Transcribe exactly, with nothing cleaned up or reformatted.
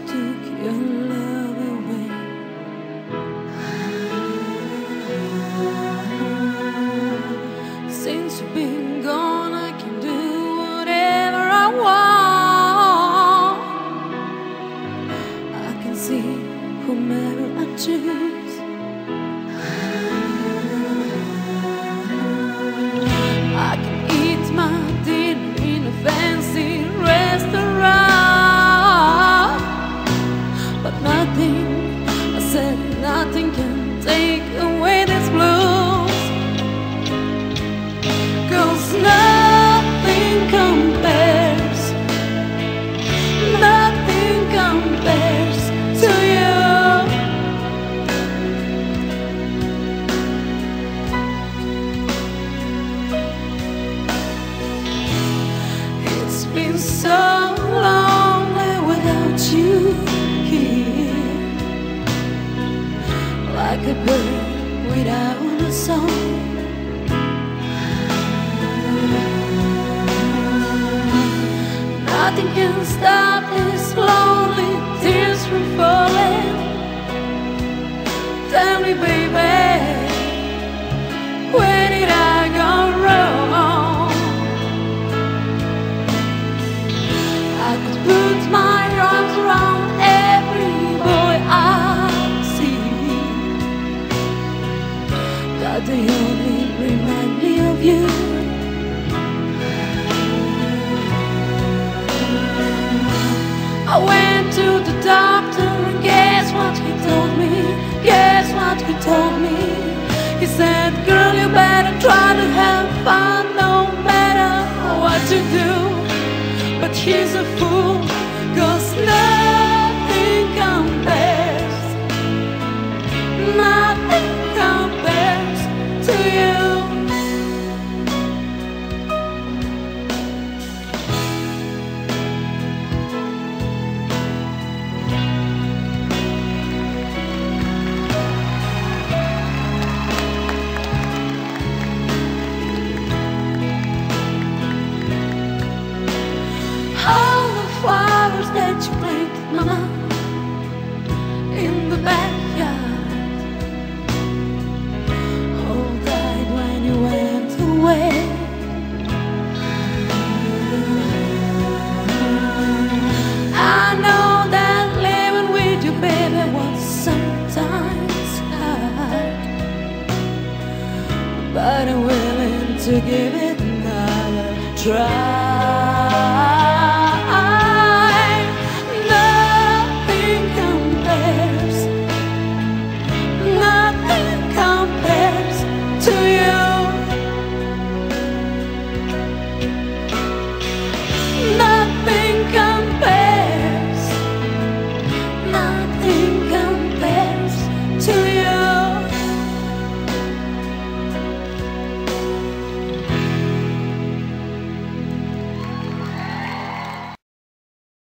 took your love away. Since you've been gone, I can do whatever I want. I can see whomever I choose. I can eat my dinner in a fancy restaurant, but nothing, I said nothing can take away this blues. 'Cause nothing compares, nothing compares to you. It's been so lonely without you here, like a bird without a song. Nothing can stop these lonely tears from falling. Tell me, baby, where did I go wrong? I could put my arms around every boy I see, but they only remind me of you. I went to the doctor and guess what he told me? Guess what he told me? He said, girl, you better try to have fun no matter what you do. But he's a fool, 'cause nothing compares, nothing compares to you. That you planted, mama, in the backyard, all died when you went away. I know that living with you, baby, was sometimes hard, but I'm willing to give it